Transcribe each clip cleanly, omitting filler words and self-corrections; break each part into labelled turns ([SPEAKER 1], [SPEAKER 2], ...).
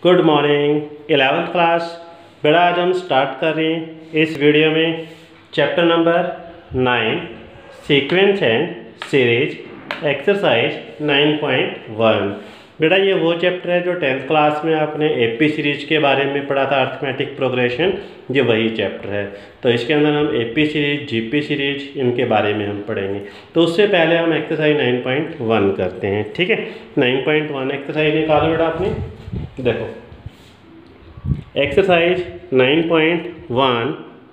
[SPEAKER 1] Good morning 11th class. बेटा आज हम स्टार्ट कर रहे हैं इस वीडियो में chapter number 9 sequence and series exercise 9.1। बेटा ये वो चैप्टर है जो 10th क्लास में आपने एपी सीरीज के बारे में पढ़ा था, अर्थमेटिक प्रोग्रेशन, ये वही चैप्टर है। तो इसके अंदर हम एपी सीरीज, जीपी सीरीज, इनके बारे में हम पढ़ेंगे। तो उससे पहले हम एक्सरसाइज 9.1 करते हैं, ठीक है। 9.1 एक्सरसाइज निकालो बेटा आपने, देखो एक्सरसाइज 9.1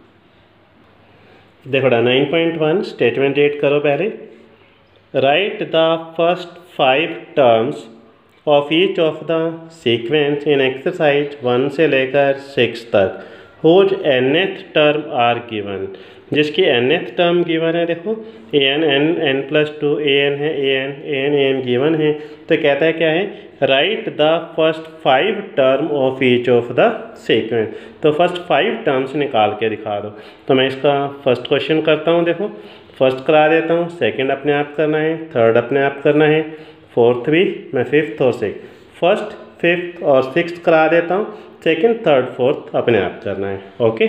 [SPEAKER 1] देखो बेटा 9.1 स्टेटमेंट रीड करो पहले। Write the first 5 terms of each of the sequence in exercise 1 से लेकर 6 तक whose nth term are given, जिसकी nth टर्म गिवन है। देखो an n+2 an है, an गिवन है। तो कहता है क्या है, write the first 5 term of each of the sequence. तो फर्स्ट 5 टर्म्स निकाल के दिखा दो। तो मैं इसका फर्स्ट क्वेश्चन करता हूँ। देखो फर्स्ट करा देता हूँ, सेकंड अपने आप करना है, थर्ड अपने आप करना है, फोर्थ भी, मैं फिफ्थ और सिक्स, फर्स्ट फिफ्थ और सिक्स्थ करा देता हूँ, सेकंड थर्ड फोर्थ अपने आप करना है। ओके,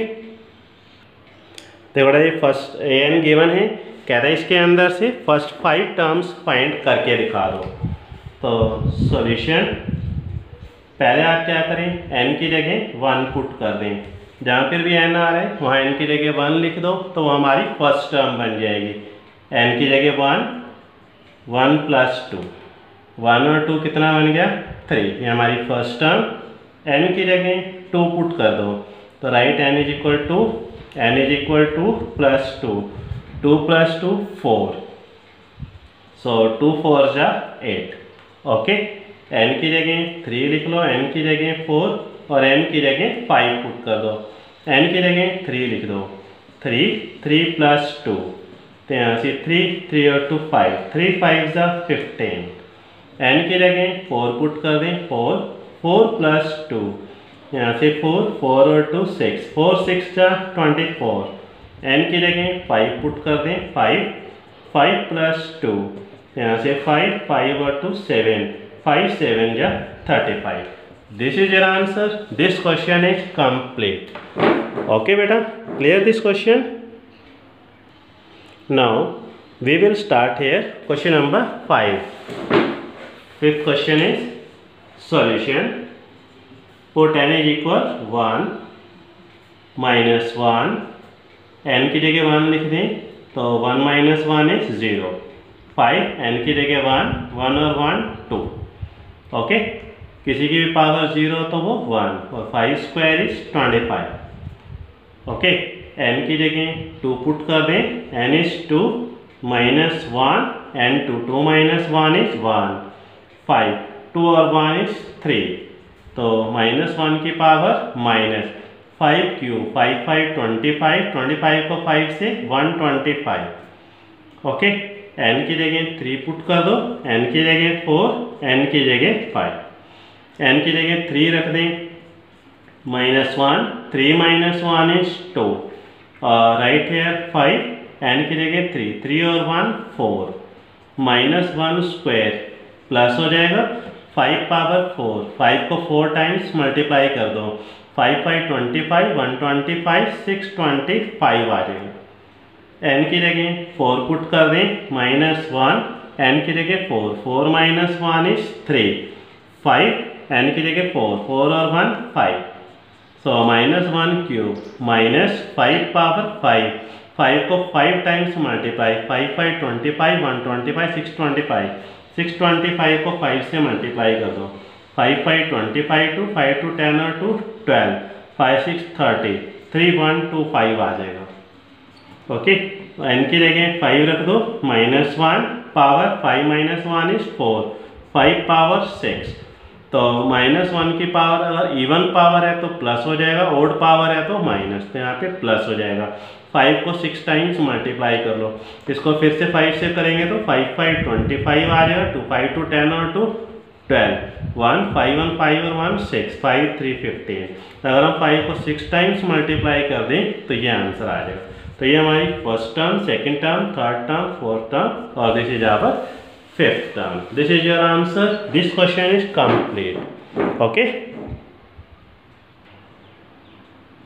[SPEAKER 1] देखो ये फर्स्ट एन गिवन है, कह रहा है इसके अंदर से फर्स्ट 5 टर्म्स फाइंड करके दिखा दो। तो सॉल्यूशन पहले आप क्या करें, n की जगह 1 पुट कर दें। जहाँ पर भी n आ रहा है वहाँ n की जगह 1 लिख दो, तो वो हमारी फर्स्ट टर्म बन जाएगी। n की जगह 1, 1 + 2, 1 और 2 कितना बन गया 3, ये हमारी फर्स्ट टर्म। n की जगह 2 पुट कर दो, तो राइट n = 2, n = 2 + 2, 2 + 2 4, सो 2 4 जा 8। ओके, n की जगह 3 लिख लो, n की जगह 4 और n की जगह 5 पुट कर दो। n की जगह 3 लिख दो, 3 3 + 2, तो यहाँ से 3 3 और 2 5, 3 5 जा 15। n की जगह 4 पुट कर दें, 4 4 + 2, यहाँ से 4 4 और 2 6, 4 6 जा 24। n की जगह 5 पुट कर दें, 5 5 + 2, यहाँ से 5 5 और 2 7, 5 7 जा 35। This is your answer. This question is complete. Okay बेटा, clear this question. Now we will start here question number 5. Fifth question is solution. Put n = 1 - 1, n की जगह 1 लिख दें, तो 1 - 1 is 0, 5, n की जगह 1, 1 और 1 2। ओके, किसी की भी पावर 0 तो वो 1, और 5² is 25। ओके, n की जगह 2 पुट कर दें, n is 2 - 1 n 2, 2 - 1 is 1, 5, 2 और 1 is 3, तो -1 की पावर -5³ 5 5 25, 25 को 5 से 125। ओके, n की जगह 3 पुट कर दो, n की जगह 4, n की जगह 5, n की जगह 3 रख दें, -1, 3 - 1 is 2, राइट हेयर 5, n की जगह 3, 3 और 1 4, -1² प्लस हो जाएगा 5 पावर 4, 5 को 4 टाइम्स मल्टीप्लाई कर दो, 5 5 25, 125, 625 आ जाएगा। n की जगह 4 पुट कर दें, -1, n की जगह 4, 4 - 1 is 3, 5, n की जगह 4, 4 और 1 5, सो -1³ -5 पावर 5, 5 को 5 टाइम्स मल्टीप्लाई, 5 5 25, 125, 625, 625 को 5 से मल्टीप्लाई कर दो, 5 5 25, 2 5 2 10 और 2 12, 5 6 30, 3 1 2 5 आ जाएगा। ओके, n की जगह 5 रख दो, -1 पावर 5 - 1 is 4, 5 पावर 6, तो -1 की पावर अगर इवन पावर है तो प्लस हो जाएगा, ओड पावर है तो माइनस, तो यहाँ पे प्लस हो जाएगा। 5 को 6 टाइम्स मल्टीप्लाई कर लो, इसको फिर से 5 से करेंगे तो 5 5 25 आ जाएगा, 2 5 2 10 और 2 12, 1 5 1 5 और 1 6, 5 3 15। तो अगर हम 5 को 6 टाइम्स मल्टीप्लाई कर दें तो ये आंसर आ जाएगा। तो ये हमारी first term, second term, third term, fourth term, और this is our fifth term. This is your answer. This question is complete. Okay.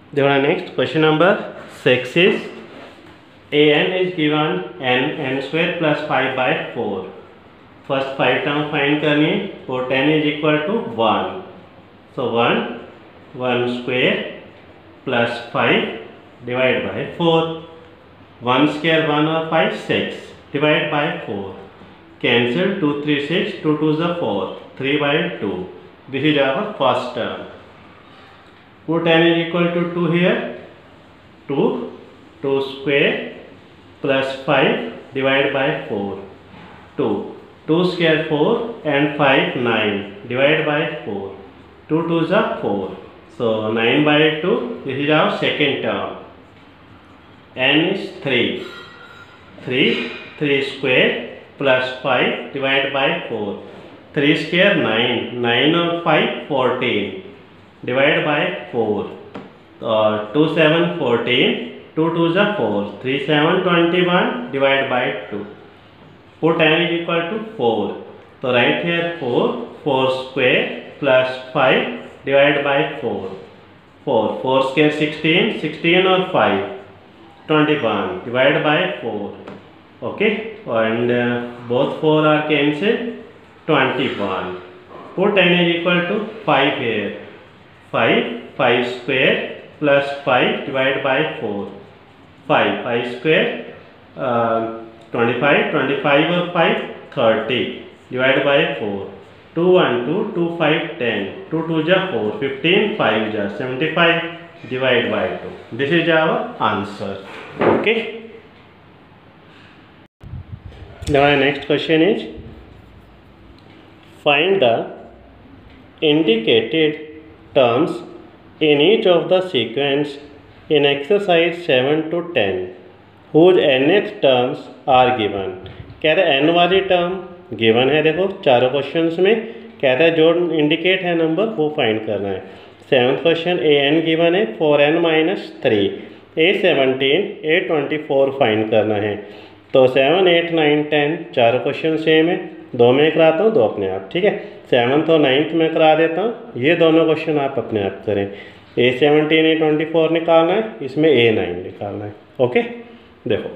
[SPEAKER 1] देखो next question number 6 is an is given n square plus 5/4. First 5 term find करनी है, और 10 is equal to 1. So 1 square plus 5 divide by 4. 1 square 1 और 5 6 divide by 4. Cancel 2 3 6, 2 2 is 4, 3/2. This is our first term. Put n is equal to 2 here. 2 square plus 5 divided by 4. 2 square 4 and 5 9 divided by 4. 2 2s are 4. So 9/2. This is our second term. N is 3. 3 square plus 5 divided by 4. 3 square 9. 9 और 5 14 divided by 4. 2 7 14. 2 2s are 4. 3 7 21 divided by 2. Put n is equal to 4. So write here 4 square plus 5 divided by 4. 4 square 16 और 5 21 divided by 4. Okay, and both 4 are cancelled. 21. Put n is equal to 5 here. 5 square plus 5 divided by 4. 5 square 25 और 5 30 divided by 4. 2 1 2 2 5 10. 2 2 जा 4 15 5 जा 75 divided by 2. This is our answer. Okay. Now our next question is find the indicated terms in each of the sequence in exercise 7 to 10 whose nth terms are given. कहते हैं n वाली term given है, देखो चारों questions में कहता है जो इंडिकेट है नंबर वो फाइंड करना है. 7th क्वेश्चन an गिवन है 4n - 3, a17 a24 फाइंड करना है. तो 7 8 9 10 चारों क्वेश्चन सेम है, 2 में कराता हूँ 2 अपने आप. ठीक है, 7th और 9th में करा देता हूँ, ये दोनों क्वेश्चन आप अपने आप करें. a17 a24 निकालना है, इसमें a9 निकालना है. ओके, देखो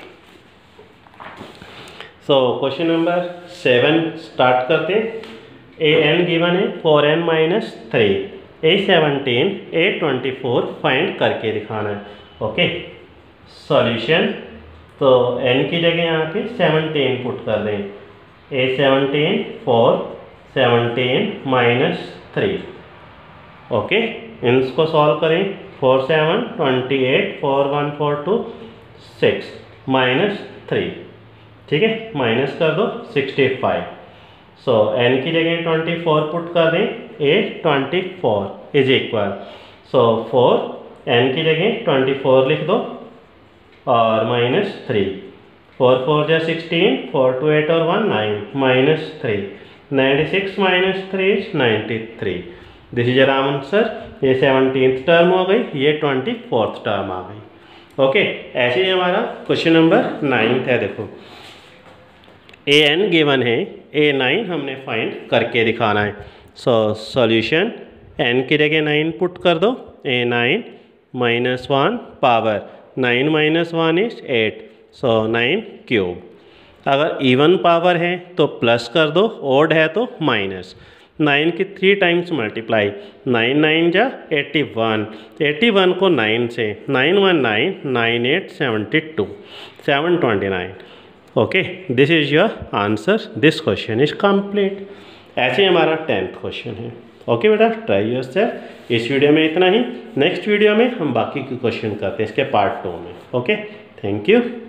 [SPEAKER 1] सो क्वेश्चन नंबर 7 स्टार्ट करते हैं. an गिवन है 4n - 3, a17 a24 फाइंड करके दिखाना है. ओके, सॉल्यूशन तो n की जगह यहाँ पे 17 पुट कर दें. a17 4 17 - 3. ओके, इनको सॉल्व करें. 4 7 28 4 1 4 2 6 -3. ठीक है, माइनस कर दो 65. सो n की जगह 24 पुट कर दें. a24 is equal, so 4 n की जगह 24 लिख दो और -3. 4 4 जा 16, 4 2 8 और 1 9 -3. 96 - 3 is 93. This is our answer. ये 17th टर्म हो गई, ये 24th टर्म आ गई. ओके, ऐसे ही हमारा क्वेश्चन नंबर 9 है. देखो an गिवन है, a9 हमने फाइंड करके दिखाना है. सो सॉल्यूशन n की जगह 9 पुट कर दो. a9 -1 power 9 - 1 is 8. So 9 cube. अगर इवन पावर है तो प्लस कर दो, ओड है तो माइनस. 9 की 3 टाइम्स मल्टीप्लाई. 9 9 जा 81. 81 को 9 से 9 1 9 9 8 72 729. Okay, this is your answer. This question is complete. ऐसे हमारा 10th क्वेश्चन है. ओके बेटा, ट्राई योरसेल्फ. इस वीडियो में इतना ही. नेक्स्ट वीडियो में हम बाकी के क्वेश्चन करते हैं इसके पार्ट 2 में. Okay, thank you.